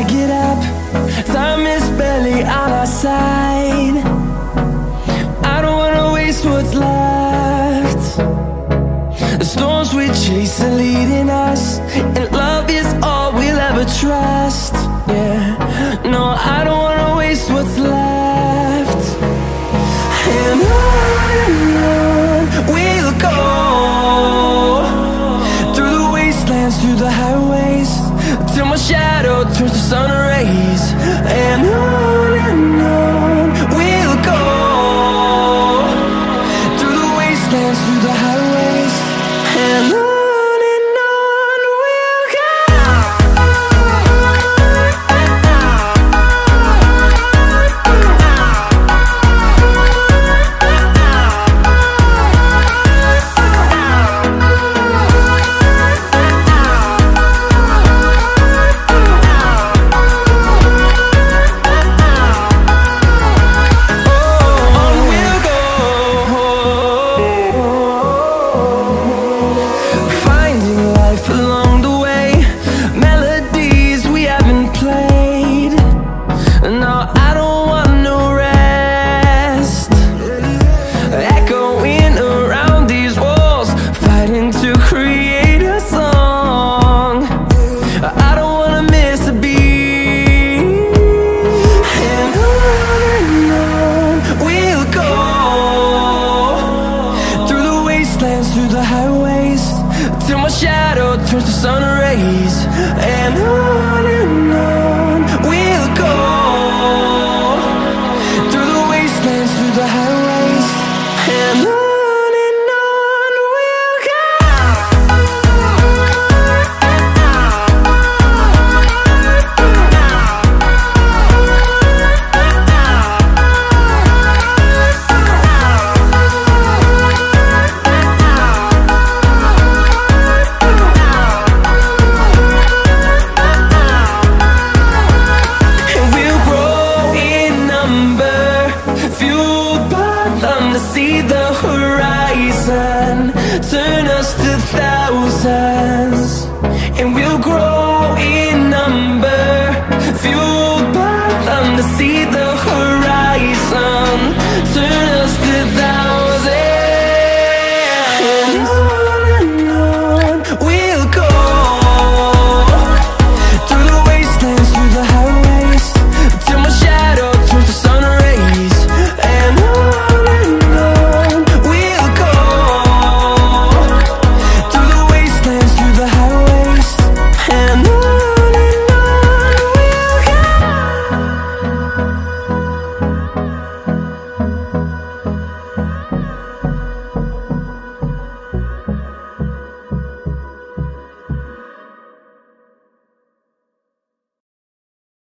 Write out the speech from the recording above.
I get up, time is barely on our side. I don't wanna waste what's left. The storms we chase are leading us, and love is all we'll ever trust. Yeah, no, I don't wanna waste what's left. And on we'll go, through the wastelands, through the highways, till my shadow turns to sun rays. And on we'll go, through the wastelands, through the highways, and on. Through the highways, till my shadow turns to sun rays. And on we'll go, through the wastelands, through the highways, and on. See the horizon turn us to thousands, and we'll grow